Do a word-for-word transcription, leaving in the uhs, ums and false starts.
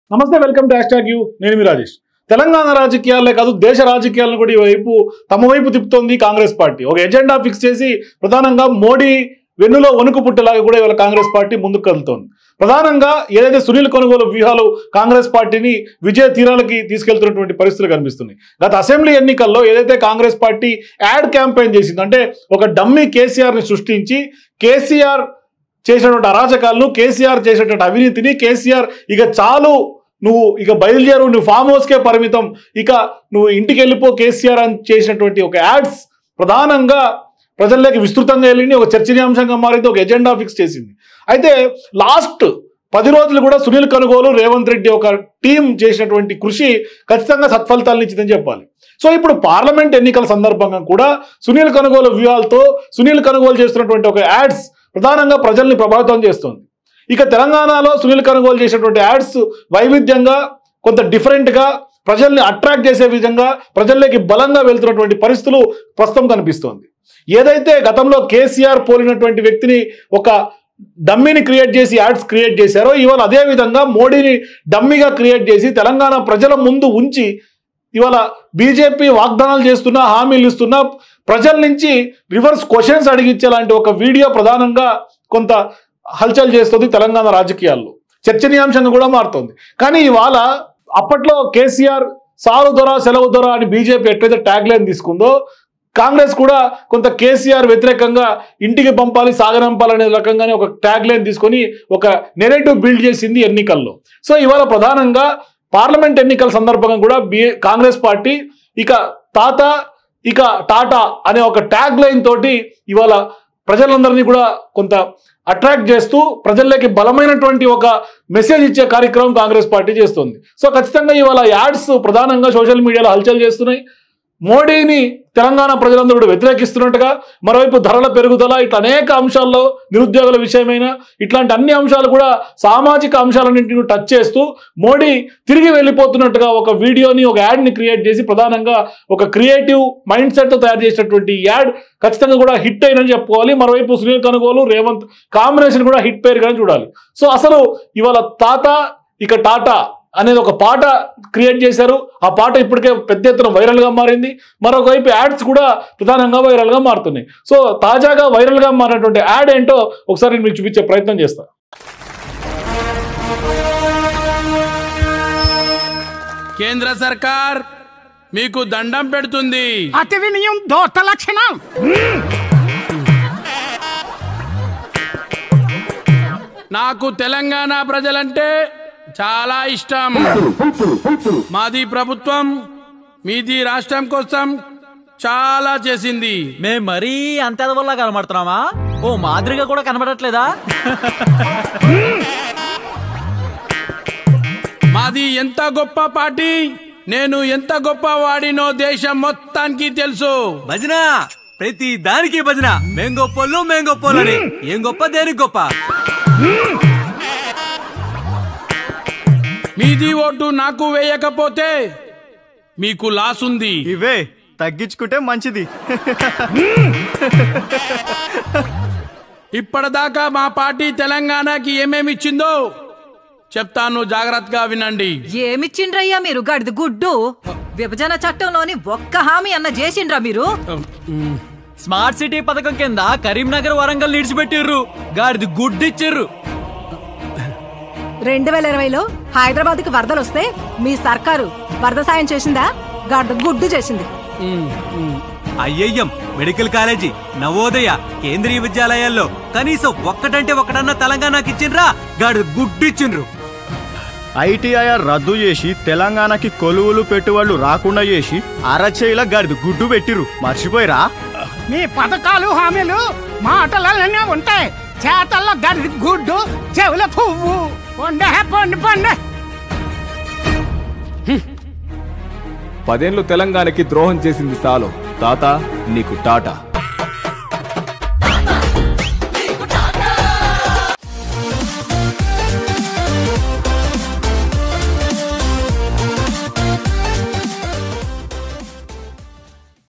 నమస్తే, welcome to hashtag U. నేను మీ రాజేష్. తెలంగాణ రాజకీయాలే కాదు, దేశ రాజకీయాలను కూడా ఈ వైపు తమ వైపు తిప్పుతోంది కాంగ్రెస్ పార్టీ. ఒక ఎజెండా ఫిక్స్ చేసి ప్రధానంగా మోడీ వెన్నులో వణుకు పుట్టేలాగా కూడా ఇవాళ కాంగ్రెస్ పార్టీ ముందుకు కదులుతోంది. ప్రధానంగా ఏదైతే సునీల్ కొనుగోలు వ్యూహాలు కాంగ్రెస్ పార్టీని విజయ తీరాలకి తీసుకెళ్తున్నటువంటి పరిస్థితులు కనిపిస్తున్నాయి. గత అసెంబ్లీ ఎన్నికల్లో ఏదైతే కాంగ్రెస్ పార్టీ యాడ్ క్యాంపెయిన్ చేసింది, అంటే ఒక డమ్మీ కేసీఆర్ని సృష్టించి కేసీఆర్ చేసినటువంటి అరాచకాలను, కేసీఆర్ చేసినటువంటి అవినీతిని, కేసీఆర్ ఇక చాలు, నువ్వు ఇక బయలుదేరు, నువ్వు ఫామ్ హౌస్కే పరిమితం, ఇక నువ్వు ఇంటికి వెళ్ళిపో కేసీఆర్ అని చేసినటువంటి ఒక యాడ్స్ ప్రధానంగా ప్రజల్లోకి విస్తృతంగా వెళ్ళింది. ఒక చర్చనీయాంశంగా మారింది, ఒక ఎజెండా ఫిక్స్ చేసింది. అయితే లాస్ట్ పది రోజులు కూడా సునీల్ కొనుగోలు, రేవంత్ రెడ్డి ఒక టీం చేసినటువంటి కృషి ఖచ్చితంగా సత్ఫలితాలను ఇచ్చిందని చెప్పాలి. సో ఇప్పుడు పార్లమెంట్ ఎన్నికల సందర్భంగా కూడా సునీల్ కొనుగోలు వ్యూహాలతో సునీల్ కొనుగోలు చేస్తున్నటువంటి ఒక యాడ్స్ ప్రధానంగా ప్రజల్ని ప్రభావితం చేస్తుంది. ఇక తెలంగాణలో సునీల్ కొనుగోలు చేసినటువంటి యాడ్స్ వైవిధ్యంగా, కొంత డిఫరెంట్గా, ప్రజల్ని అట్రాక్ట్ చేసే విధంగా ప్రజల్లోకి బలంగా వెళ్తున్నటువంటి పరిస్థితులు ప్రస్తుతం కనిపిస్తోంది. ఏదైతే గతంలో కేసీఆర్ పోలినటువంటి వ్యక్తిని ఒక డమ్మీని క్రియేట్ చేసి యాడ్స్ క్రియేట్ చేశారో, ఇవాళ అదే విధంగా మోడీని డమ్మీగా క్రియేట్ చేసి తెలంగాణ ప్రజల ముందు ఉంచి ఇవాళ బీజేపీ వాగ్దానాలు చేస్తున్నా, హామీలు ఇస్తున్నా, ప్రజల నుంచి రివర్స్ క్వశ్చన్స్ అడిగించేలాంటి ఒక వీడియో ప్రధానంగా కొంత హల్చల్ చేస్తుంది తెలంగాణ రాజకీయాల్లో, చర్చనీయాంశంగా కూడా మారుతుంది. కానీ ఇవాళ అప్పట్లో కేసీఆర్ సారు దొర సెలవు దొర అని బీజేపీ ఎట్లయితే ట్యాగ్ లైన్ తీసుకుందో, కాంగ్రెస్ కూడా కొంత కేసీఆర్ వ్యతిరేకంగా ఇంటికి పంపాలి, సాగనంపాలనే రకంగానే ఒక ట్యాగ్ లైన్ తీసుకొని ఒక నెరేటివ్ బిల్డ్ చేసింది ఎన్నికల్లో. సో ఇవాళ ప్రధానంగా పార్లమెంట్ ఎన్నికల సందర్భంగా కూడా బి కాంగ్రెస్ పార్టీ ఇక తాత ఇక టాటా అనే ఒక ట్యాగ్ లైన్ తోటి ఇవాళ ప్రజలందరినీ కూడా కొంత అట్రాక్ట్ చేస్తూ ప్రజల్లోకి బలమైనటువంటి ఒక మెసేజ్ ఇచ్చే కార్యక్రమం కాంగ్రెస్ పార్టీ చేస్తుంది. సో ఖచ్చితంగా ఇవాళ యాడ్స్ ప్రధానంగా సోషల్ మీడియాలో హల్చల్ చేస్తున్నాయి. మోడీని తెలంగాణ ప్రజలందరూ కూడా వ్యతిరేకిస్తున్నట్టుగా, మరోవైపు ధరల పెరుగుదల, ఇట్లా అనేక అంశాల్లో, నిరుద్యోగుల విషయమైన ఇట్లాంటి అన్ని అంశాలు కూడా సామాజిక అంశాలన్నింటినీ టచ్ చేస్తూ మోడీ తిరిగి వెళ్ళిపోతున్నట్టుగా ఒక వీడియోని, ఒక యాడ్ని క్రియేట్ చేసి ప్రధానంగా ఒక క్రియేటివ్ మైండ్ సెట్తో తయారు చేసినటువంటి యాడ్ ఖచ్చితంగా కూడా హిట్ అయిందని చెప్పుకోవాలి. మరోవైపు సునీల్ కొనుగోలు, రేవంత్ కాంబినేషన్ కూడా హిట్ పేరు కానీ చూడాలి. సో అసలు ఇవాళ తాత ఇక టాటా అనేది ఒక పాట క్రియేట్ చేశారు. ఆ పాట ఇప్పటికే పెద్ద ఎత్తున వైరల్గా మారింది. మరొక వైపు యాడ్స్ కూడా ప్రధానంగా వైరల్గా మారుతున్నాయి. సో తాజాగా వైరల్గా మారినటువంటి యాడ్ ఏంటో ఒకసారి మీకు చూపించే ప్రయత్నం చేస్తా. కేంద్ర సర్కార్ మీకు దండం పెడుతుంది. అతి వినయం దోత లక్షణం. నాకు తెలంగాణ ప్రజలంటే చాలా ఇష్టం. మాది ప్రభుత్వం, మీది రాష్ట్రం కోసం చాలా చేసింది. మేము మరీ అంత ఎదవల్లా కనబడుతున్నామా? ఓ మాదిరిగా కూడా కనబడట్లేదా? మాది ఎంత గొప్ప పార్టీ, నేను ఎంత గొప్ప వాడినో దేశం మొత్తానికి తెలుసు. భజన, ప్రతి దానికి భజన. మేం గొప్పోళ్ళు, మేం గొప్పోళ్ళు అని. ఏం గొప్ప, దేనికి గొప్ప? మీది ఓటు నాకు వేయకపోతే మీకు లాస్ ఉంది. ఇవే తగ్గించుకుంటే మంచిది. ఇప్పటిదాకా మా పార్టీ తెలంగాణకి ఏమేమి ఇచ్చిందో చెప్తాను, జాగ్రత్తగా వినండి. ఏమిచ్చిండ్రయ్యా మీరు? గడిది గుడ్డు. విభజన చట్టంలోని ఒక్క హామీ అన్న చేసిండ్రా మీరు? స్మార్ట్ సిటీ పథకం కింద కరీంనగర్, వరంగల్ నిడిచిపెట్టిర్రు. గాడిది గుడ్డు ఇచ్చిర్రు. రెండు వేల ఇరవైలో హైదరాబాద్ కి వరదలు వస్తే మీ సర్కారు వరద సాయం చేసిందా? గడ్డ గుడ్డు చేసింది. ఐఐఎం, మెడికల్ కాలేజీ, నవోదయ, కేంద్రీయ విద్యాలయాల్లో కనీసం ఒక్కటంటే ఒకటన్నా తెలంగాణకి ఇచ్చిండ్రా? గాడి గుడ్డు ఇచ్చిండ్రు. ఐటీఐఆర్ రద్దు చేసి తెలంగాణకి కొలువులు పెట్టుబడులు రాకుండా చేసి అరచేయిల గాడిది గుడ్డు పెట్టిరు. మర్చిపోయిరా? మీ పథకాలు, హామీలు మాటలనే ఉంటాయి, చేతల్లో గడి గుడ్డు, చెవుల పువ్వు. పొండే పొండి పొండే. పదేళ్లు తెలంగాణకి ద్రోహం చేసింది చాలు. తాత నీకు టాటా.